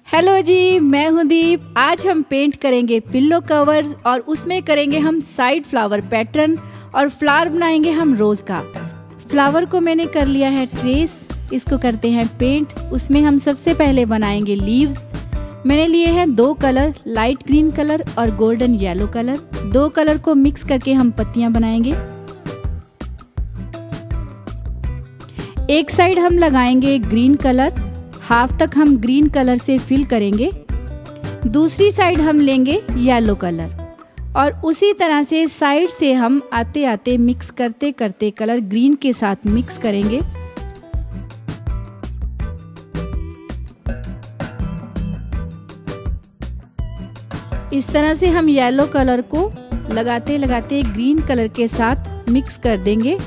Hello जी, मैं हूँ दीप। आज हम पेंट करेंगे पिल्लो कवर्स और उसमें करेंगे हम साइड फ्लावर पैटर्न और फ्लावर बनाएंगे हम रोज का। फ्लावर को मैंने कर लिया है ट्रेस, इसको करते हैं पेंट। उसमें हम सबसे पहले बनाएंगे लीव्स। मैंने लिए हैं दो कलर, लाइट ग्रीन कलर और गोल्डन येलो कलर। दो कलर को मिक्स करके हम पत्तियां बनाएंगे। एक साइड हम लगाएंगे ग्रीन कलर, हाफ तक हम ग्रीन कलर से फिल करेंगे। दूसरी साइड हम लेंगे येलो कलर और उसी तरह से साइड से हम आते आते मिक्स करते करते कलर ग्रीन के साथ मिक्स करेंगे। इस तरह से हम येलो कलर को लगाते लगाते ग्रीन कलर के साथ मिक्स कर देंगे।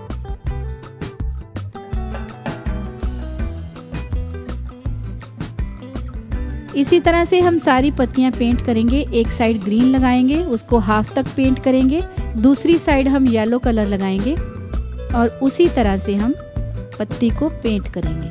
इसी तरह से हम सारी पत्तियां पेंट करेंगे। एक साइड ग्रीन लगाएंगे, उसको हाफ तक पेंट करेंगे। दूसरी साइड हम येलो कलर लगाएंगे और उसी तरह से हम पत्ती को पेंट करेंगे।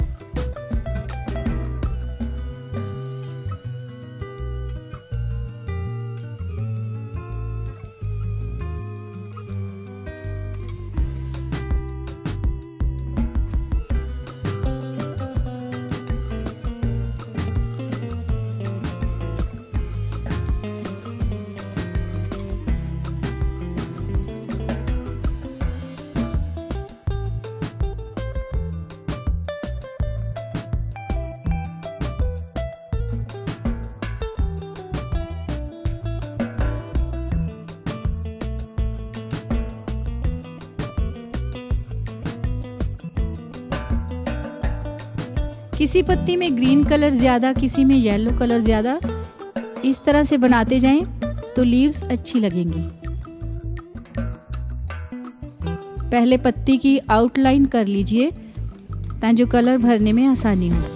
किसी पत्ती में ग्रीन कलर ज़्यादा, किसी में येलो कलर ज़्यादा। इस तरह से बनाते जाएं तो लीव्स अच्छी लगेंगी। पहले पत्ती की आउटलाइन कर लीजिए ताकि कलर भरने में आसानी हो।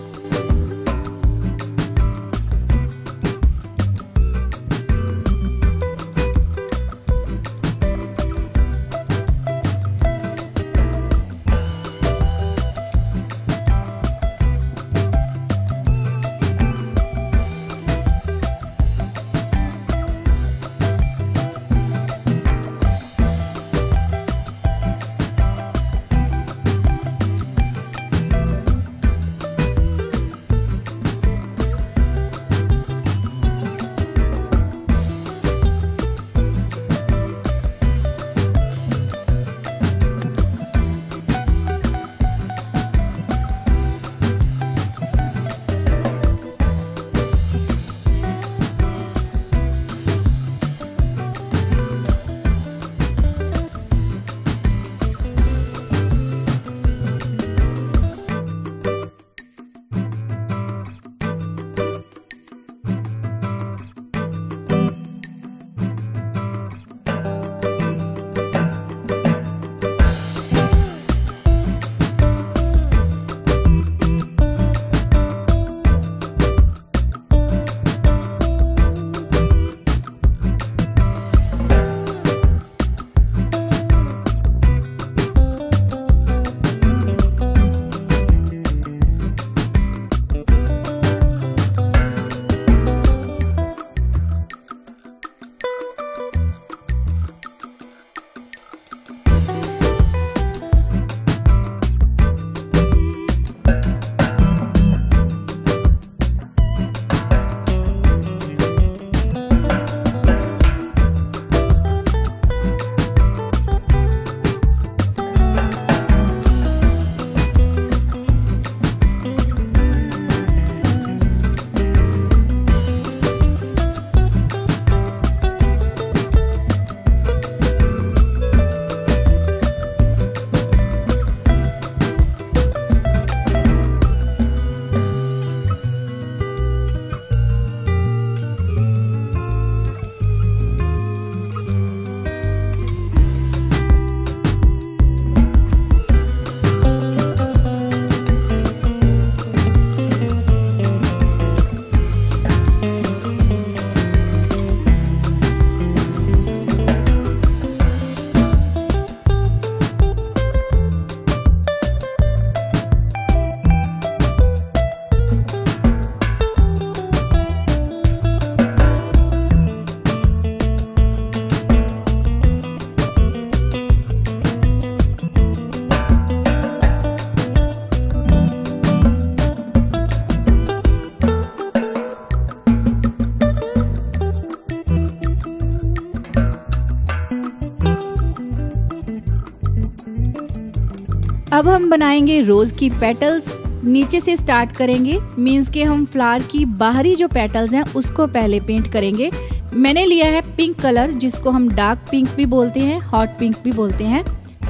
अब हम बनाएंगे रोज की पेटल्स। नीचे से स्टार्ट करेंगे, मीन्स के हम फ्लावर की बाहरी जो पेटल्स हैं उसको पहले पेंट करेंगे। मैंने लिया है पिंक कलर, जिसको हम डार्क पिंक भी बोलते हैं, हॉट पिंक भी बोलते हैं।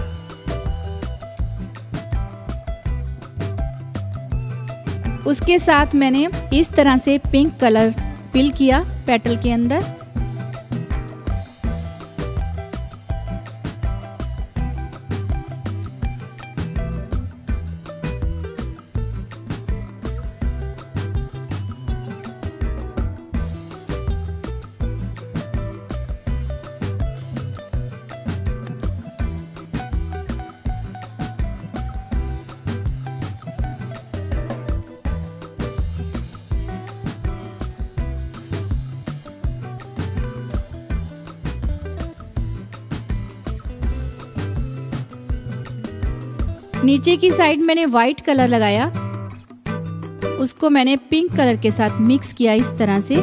उसके साथ मैंने इस तरह से पिंक कलर फिल किया पेटल के अंदर। नीचे की साइड मैंने व्हाइट कलर लगाया, उसको मैंने पिंक कलर के साथ मिक्स किया इस तरह से।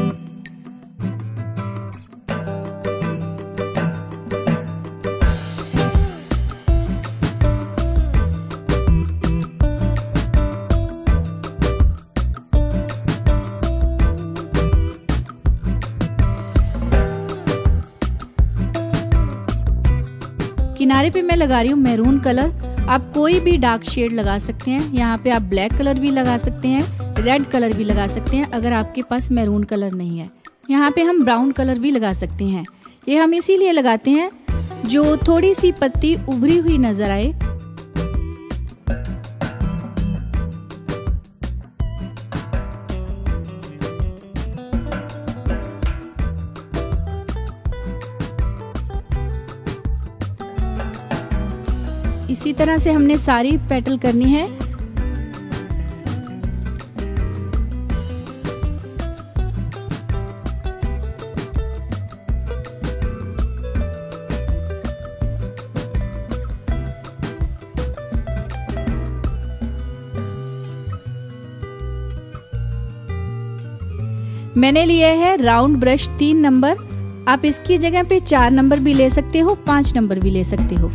किनारे पे मैं लगा रही हूँ मैरून कलर। आप कोई भी डार्क शेड लगा सकते हैं। यहाँ पे आप ब्लैक कलर भी लगा सकते हैं, रेड कलर भी लगा सकते हैं अगर आपके पास मैरून कलर नहीं है। यहाँ पे हम ब्राउन कलर भी लगा सकते हैं। ये हम इसीलिए लगाते हैं जो थोड़ी सी पत्ती उभरी हुई नजर आए। इसी तरह से हमने सारी पेटल करनी है। मैंने लिया है राउंड ब्रश 3 नंबर। आप इसकी जगह पे 4 नंबर भी ले सकते हो, 5 नंबर भी ले सकते हो।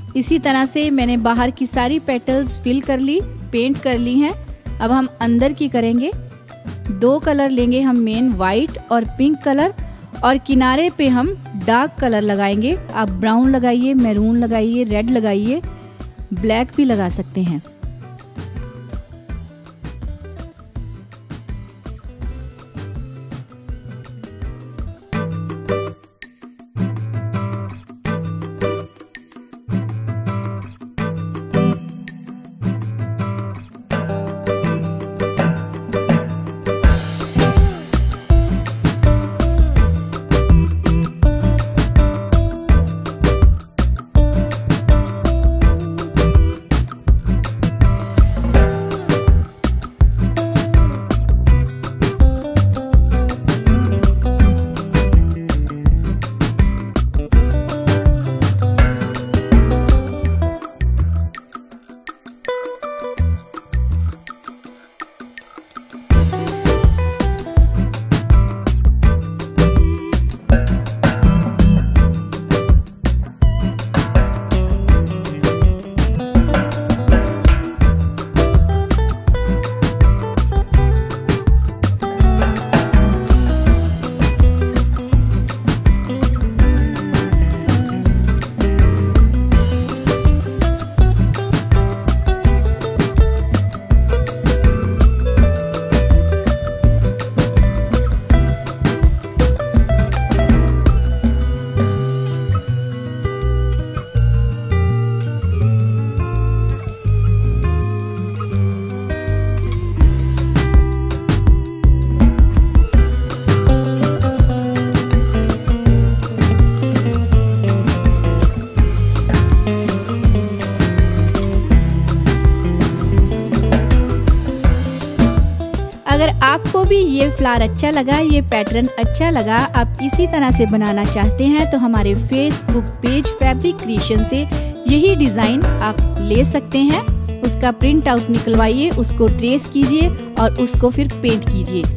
इसी तरह से मैंने बाहर की सारी पेटल्स फिल कर ली, पेंट कर ली हैं। अब हम अंदर की करेंगे। 2 कलर लेंगे हम मेन, वाइट और पिंक कलर, और किनारे पे हम डार्क कलर लगाएंगे। आप ब्राउन लगाइए, मैरून लगाइए, रेड लगाइए, ब्लैक भी लगा सकते हैं। अगर आपको भी ये फ्लावर अच्छा लगा, ये पैटर्न अच्छा लगा, आप इसी तरह से बनाना चाहते हैं तो हमारे फेसबुक पेज फैब्रिक क्रिएशन से यही डिज़ाइन आप ले सकते हैं। उसका प्रिंट आउट निकलवाइए, उसको ट्रेस कीजिए और उसको फिर पेंट कीजिए।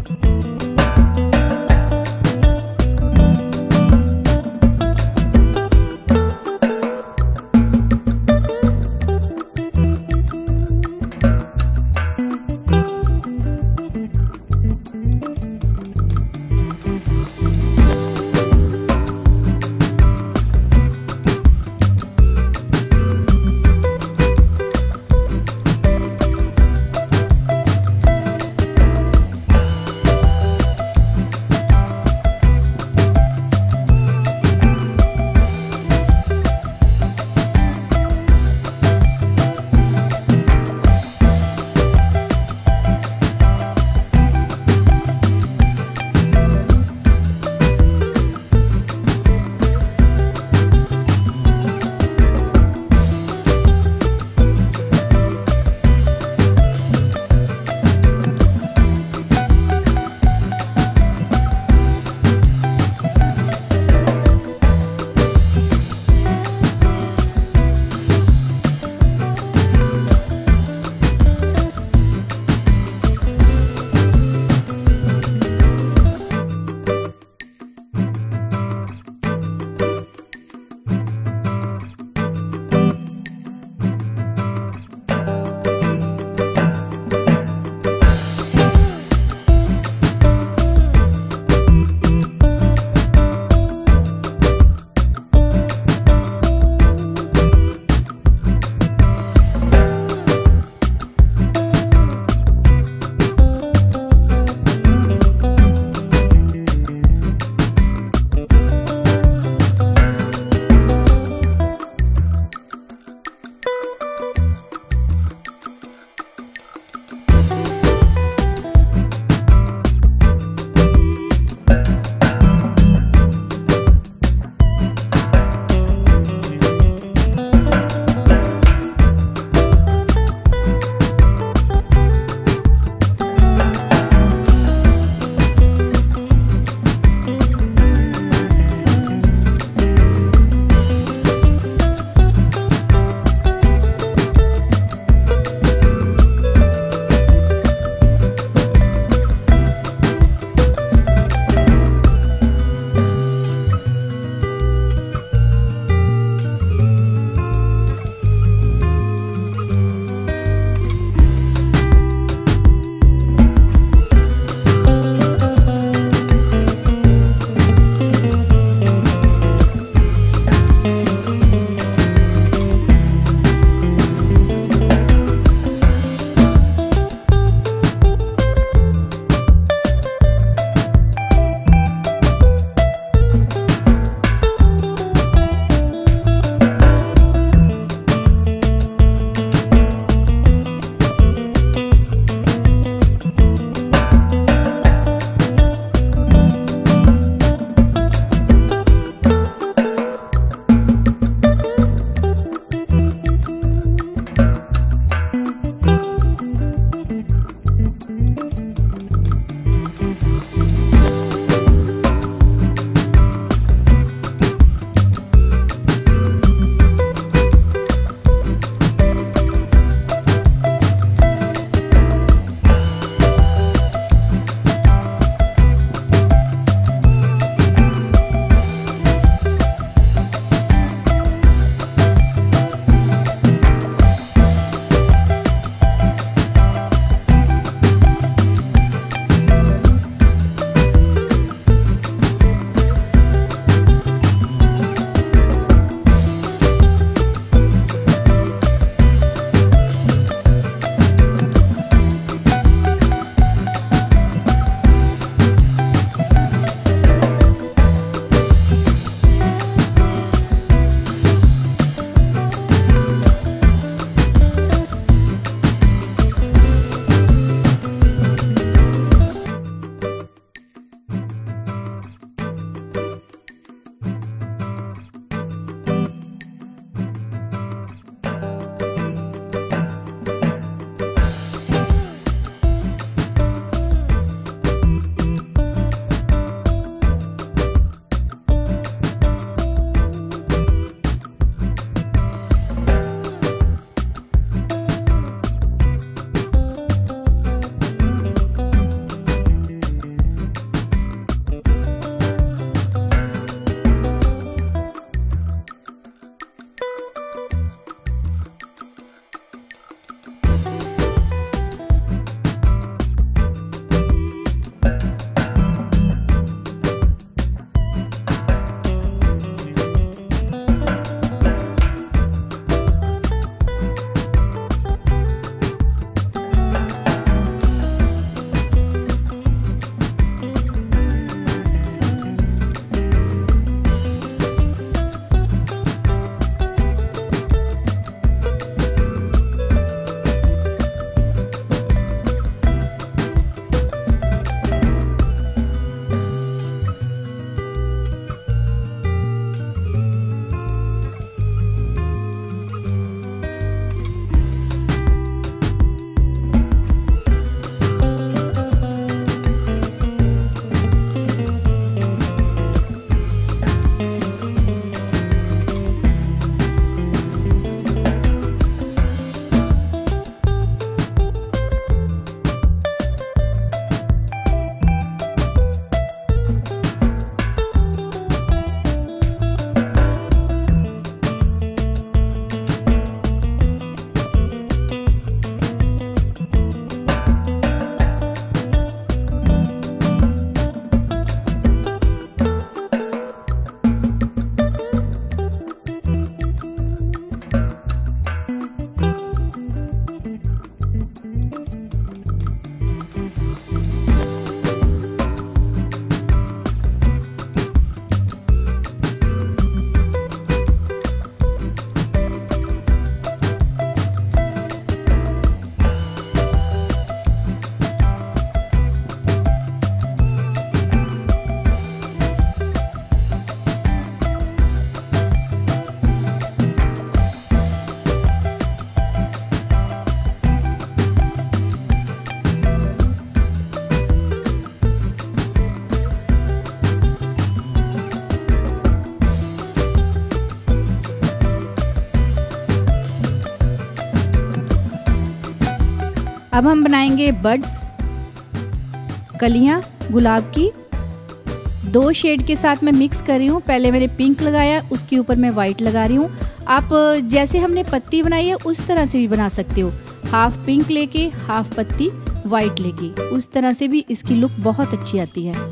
अब हम बनाएंगे बड्स, कलियां गुलाब की। 2 शेड के साथ मैं मिक्स कर रही हूँ। पहले मैंने पिंक लगाया, उसके ऊपर मैं वाइट लगा रही हूँ। आप जैसे हमने पत्ती बनाई है उस तरह से भी बना सकते हो, हाफ पिंक लेके हाफ पत्ती वाइट लेके, उस तरह से भी इसकी लुक बहुत अच्छी आती है।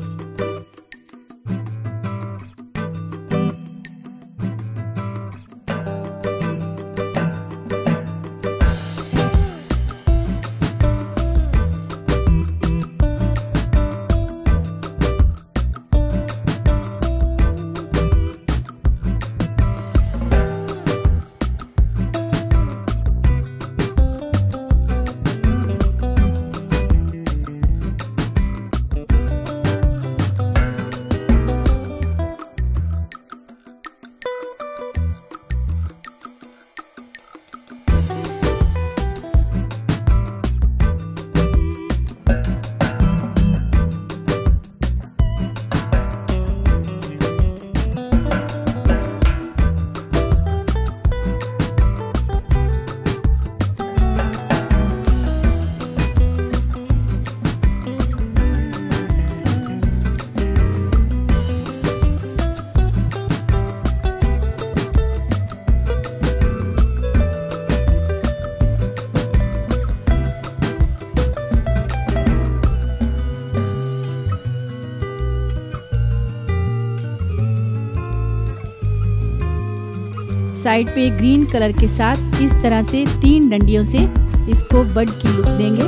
साइड पे ग्रीन कलर के साथ इस तरह से 3 डंडियों से इसको बड की लुक देंगे।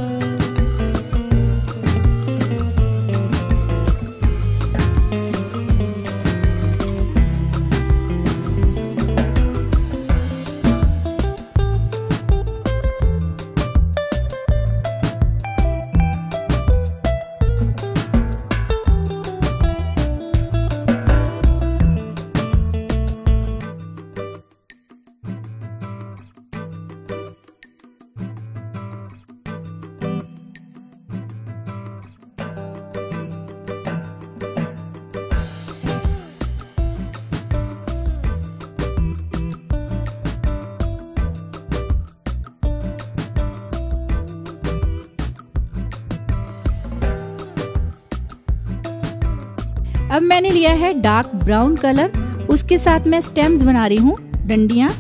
अब मैंने लिया है डार्क ब्राउन कलर, उसके साथ मैं स्टेम्स बना रही हूँ, डंडियाँ।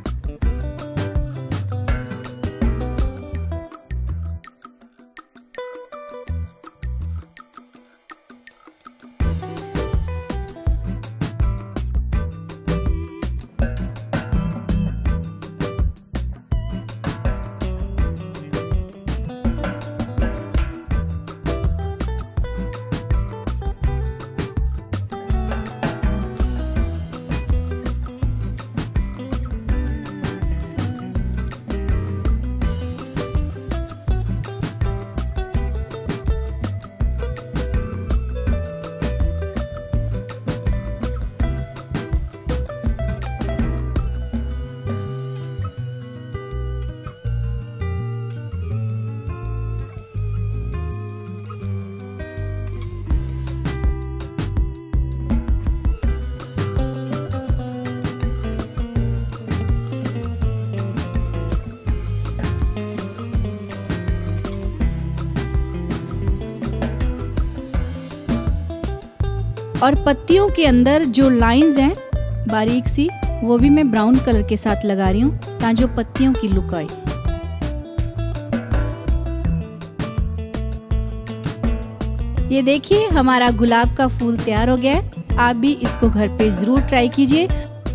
और पत्तियों के अंदर जो लाइंस हैं बारीक सी, वो भी मैं ब्राउन कलर के साथ लगा रही हूँ ताकि जो पत्तियों की लुक आए। ये देखिए हमारा गुलाब का फूल तैयार हो गया है। आप भी इसको घर पे जरूर ट्राई कीजिए।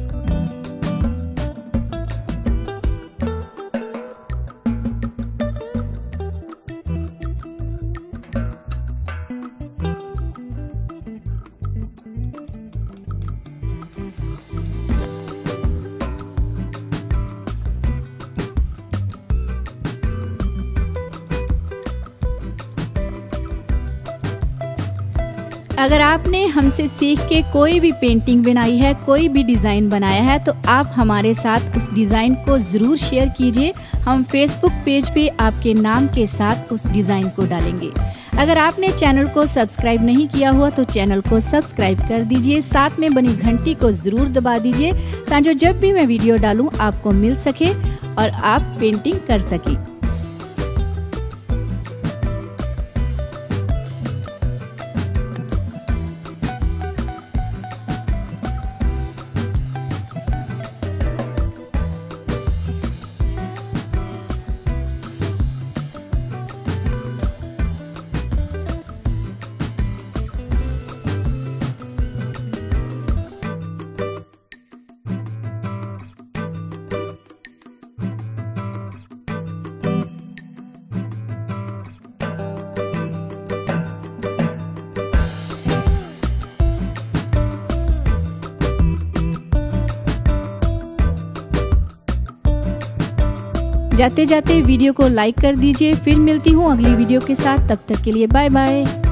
अगर आपने हमसे सीख के कोई भी पेंटिंग बनाई है, कोई भी डिज़ाइन बनाया है, तो आप हमारे साथ उस डिज़ाइन को ज़रूर शेयर कीजिए। हम फेसबुक पेज पे आपके नाम के साथ उस डिज़ाइन को डालेंगे। अगर आपने चैनल को सब्सक्राइब नहीं किया हुआ तो चैनल को सब्सक्राइब कर दीजिए, साथ में बनी घंटी को ज़रूर दबा दीजिए ताकि जब भी मैं वीडियो डालूँ आपको मिल सके और आप पेंटिंग कर सकें। जाते जाते वीडियो को लाइक कर दीजिए। फिर मिलती हूँ अगली वीडियो के साथ, तब तक के लिए बाय बाय।